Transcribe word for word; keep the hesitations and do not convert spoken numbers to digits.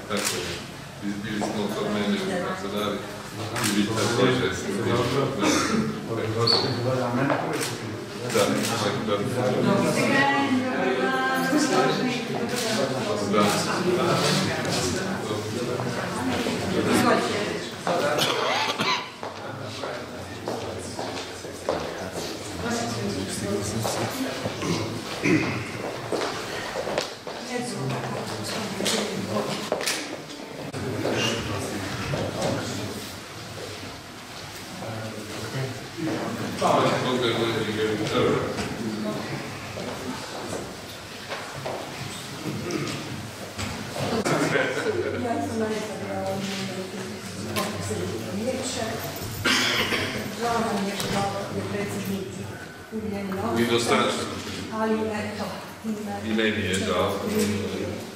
tako je. Izbili smo kod mene u kancelariji i vi također ste bili. Da, tako da. I dostačeno. I meni je žao.